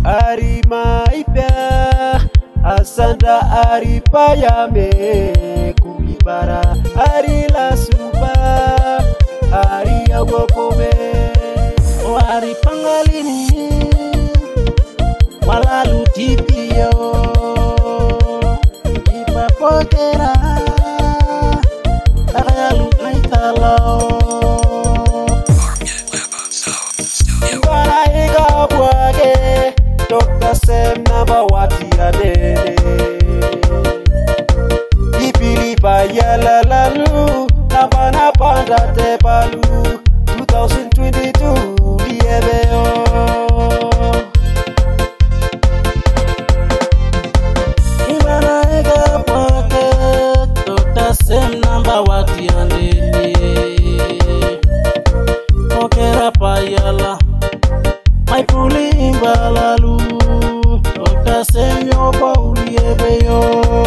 Ari maipya asanda ari payame kumibara ari la suba ari awokome o ari pangalini malalu tipio ipapokera ayalu naitalo Dr. Sem namba wati adede Ipilipa yala lalu Namba na panda te palu 2022 liebeo Imana ega pake Dr. Sem namba wati adede Okera pa yala Mai puli imbalalu Dr. Sem yoba uliebeyo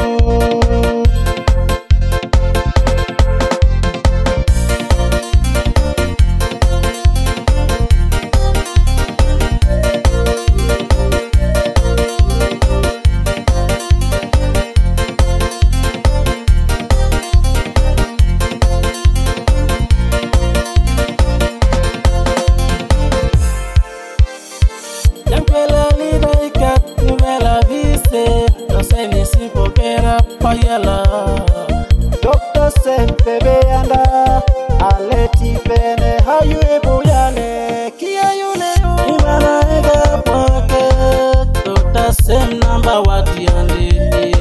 Payala Dr. Sem bebe anda aleti pene hayu ebuyane kia yuleo Imana ega pake Dr. Sem namba wati andini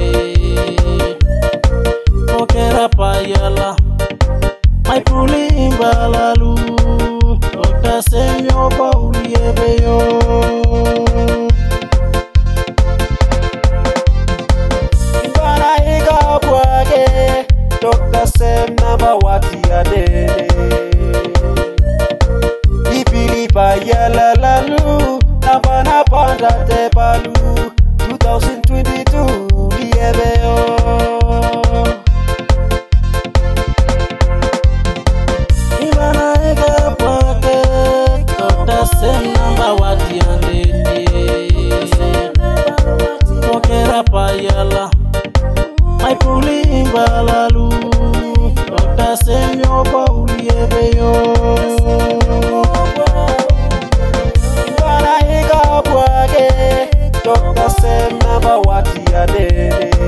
Okera payala Mai puli imbalalu Dr. Sem yoba uliebeyo Dr. Sem namba wati adede Ipilipa yala lalu Namba na panda te palu 2022 liebeo Imana ega pake Dr. Sem namba wati adede Okera payala Mai puli imbalalu Dr. Sem yoba uliebeyo Imana ega pake Dr. Sem namba wati adede